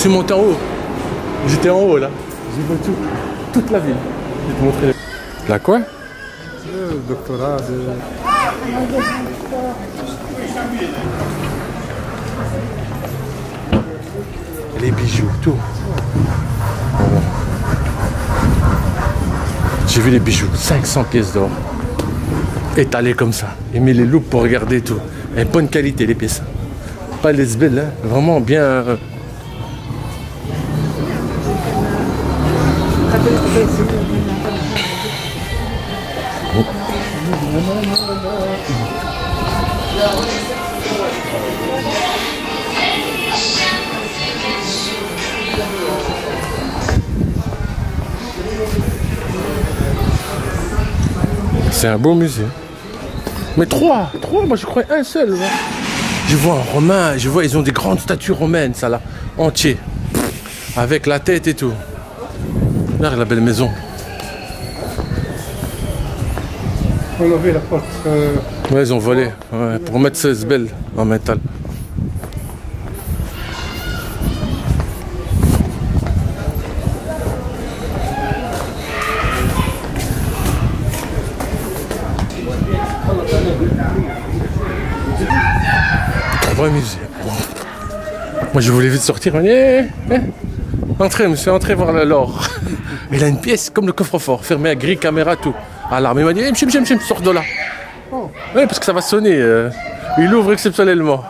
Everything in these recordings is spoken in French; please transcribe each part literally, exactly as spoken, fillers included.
suis monté en haut. J'étais en haut là. J'ai vu tout, toute la ville. Je vais te montrer. La quoi? Le doctorat de... Les bijoux, tout. J'ai vu les bijoux, cinq cents pièces d'or. Étalées comme ça. Et mis les loupes pour regarder tout. Et bonne qualité les pièces. Pas les sbelles, hein. Vraiment bien. Euh... C'est un beau musée. Mais trois, trois, moi je croyais un seul. Ouais. Je vois un romain, je vois, ils ont des grandes statues romaines, ça là, entier. Avec la tête et tout. Regarde la belle maison. On a vu la porte. Euh... Ouais, ils ont volé, ouais, pour mettre ces belles en métal. Vrai musée. Moi je voulais vite sortir, mais eh, eh. Entrez monsieur, entrez voir l'or. Il a une pièce comme le coffre-fort, fermé à grille, caméra, tout. Alarme, il m'a dit, eh, mchim, mchim, mchim, sors de là. Oh. Oui, parce que ça va sonner. Euh. Il ouvre exceptionnellement.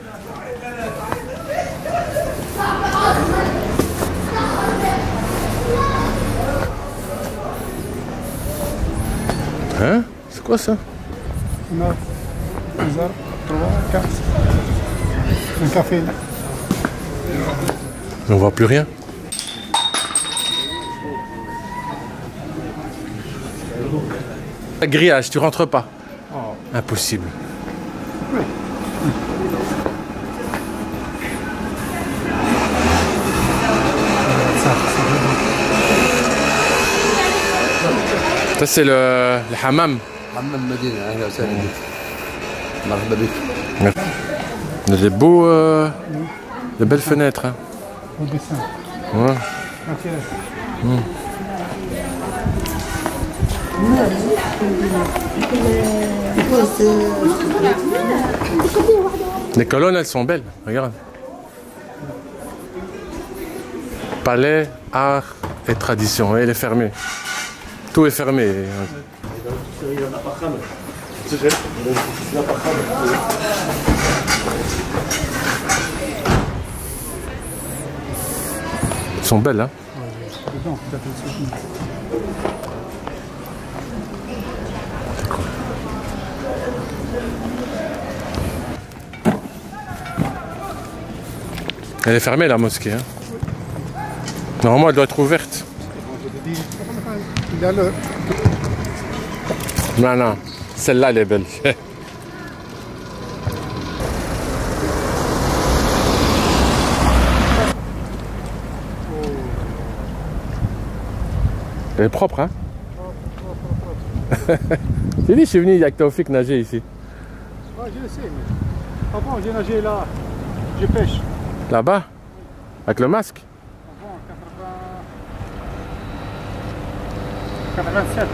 Hein? C'est quoi ça? neuf, zéro, trois, quatre. Un café là. On voit plus rien. Grillage, tu rentres pas. Oh. Impossible. Oui. Ça c'est le, le hammam. Hammam Medina, ahla wa sahlan bik. Marhaba bik. Il y a des beaux, euh, de belles fenêtres. Hein. Au dessin. Ouais. Okay. Mmh. Les colonnes, elles sont belles. Regarde. Palais, art et tradition. Et elle est fermée. Tout est fermé. Elles sont belles, hein? Elle est fermée, la mosquée. Hein? Normalement, elle doit être ouverte. Non, non. Celle-là, elle est belle. Elle est propre, hein? J'ai dit, je suis venu avec Taoufik nager ici. Ouais, je le sais, mais avant, j'ai nagé là. Je pêche. Là-bas? Avec le masque? Avant, quatre-vingt-sept.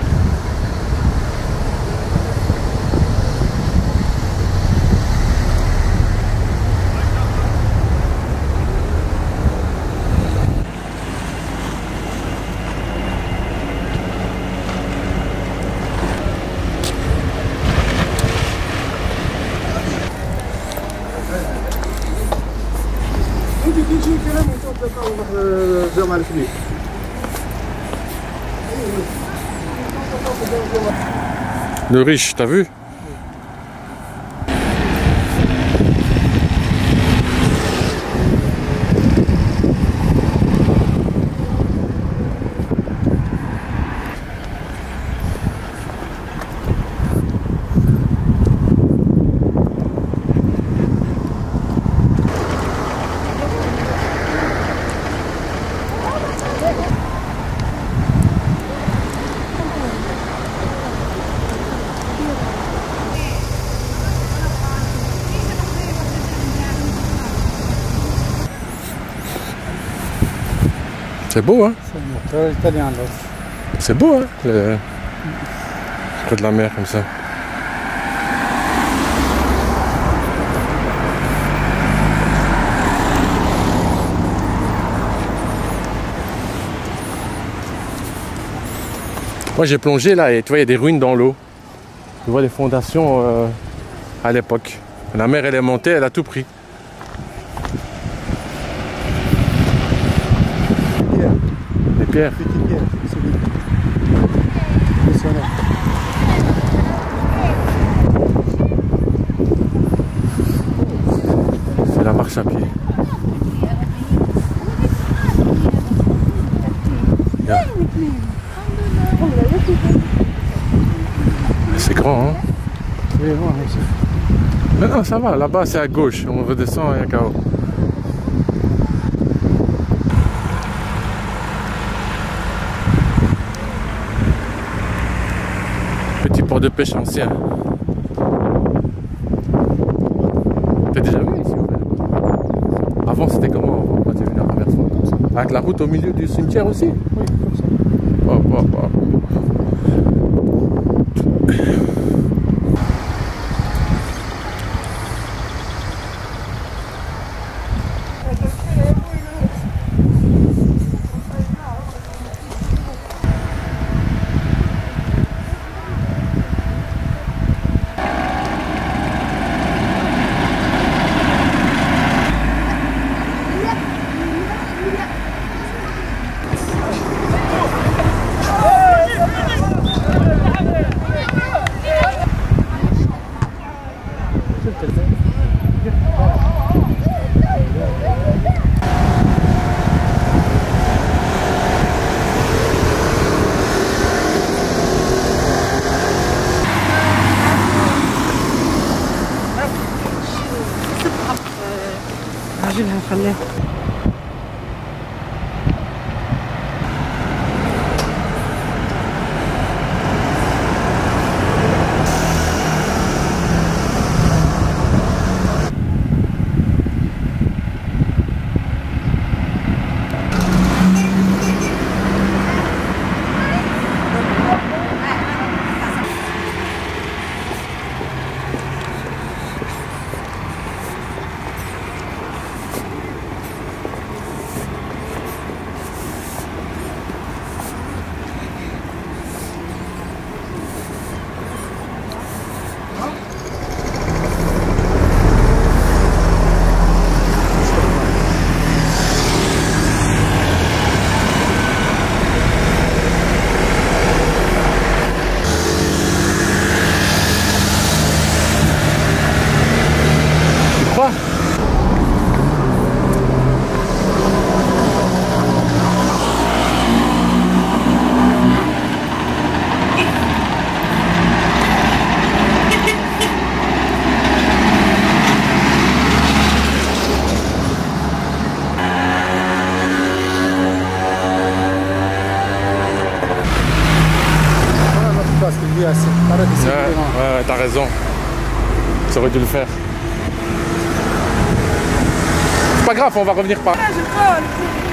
Le riche, t'as vu? C'est beau, hein? C'est un moteur italien là. C'est beau, hein? Le... près de la mer comme ça. Moi j'ai plongé là et tu vois il y a des ruines dans l'eau. Tu vois les fondations euh, à l'époque. La mer elle est montée, elle a tout pris. Pierre. Les pierres. Petite pierre. C'est bien. Impressionnant. C'est la marche à pied. Yeah. C'est grand, hein? Oui, non, c'est... Mais non, ça va, là-bas c'est à gauche, on redescend et à K O. Petit port de pêche ancien. T'as déjà vu ici? Avant c'était comment avant, quand tu es venu la première fois? Avec la route au milieu du cimetière aussi? Oui, comme ça. Oh, oh, oh. عاجلها خليها Arrête de Ouais, ouais, t'as raison. Ça aurait dû le faire. C'est pas grave, on va revenir par...